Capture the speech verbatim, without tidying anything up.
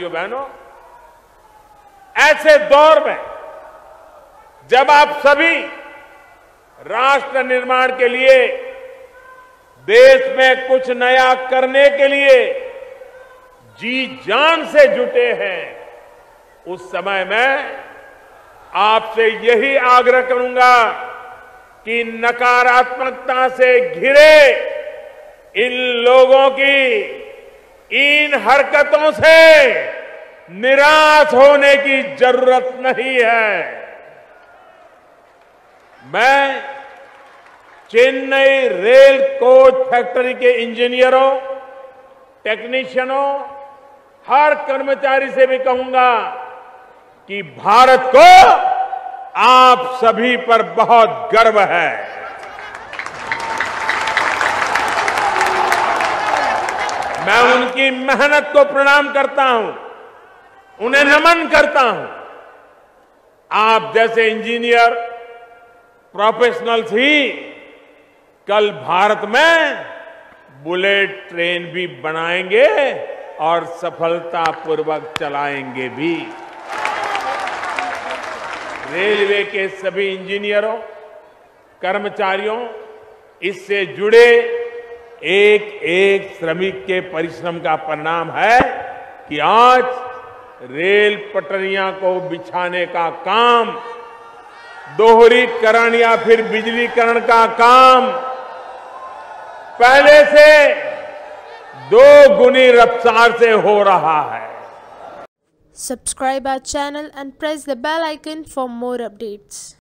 भाइयों बहनों, ऐसे दौर में जब आप सभी राष्ट्र निर्माण के लिए, देश में कुछ नया करने के लिए जी जान से जुटे हैं, उस समय मैं आपसे यही आग्रह करूंगा कि नकारात्मकता से घिरे इन लोगों की इन हरकतों से निराश होने की जरूरत नहीं है। मैं चेन्नई रेल कोच फैक्ट्री के इंजीनियरों, टेक्नीशियनों, हर कर्मचारी से भी कहूंगा कि भारत को आप सभी पर बहुत गर्व है। मैं उनकी मेहनत को प्रणाम करता हूं, उन्हें नमन करता हूं। आप जैसे इंजीनियर, प्रोफेशनल्स ही कल भारत में बुलेट ट्रेन भी बनाएंगे और सफलतापूर्वक चलाएंगे भी। रेलवे के सभी इंजीनियरों, कर्मचारियों, इससे जुड़े एक एक श्रमिक के परिश्रम का परिणाम है कि आज रेल पटरियां को बिछाने का काम, दोहरीकरण या फिर बिजलीकरण का काम पहले से दो गुनी रफ्तार से हो रहा है। Subscribe our channel and press the bell icon for more updates.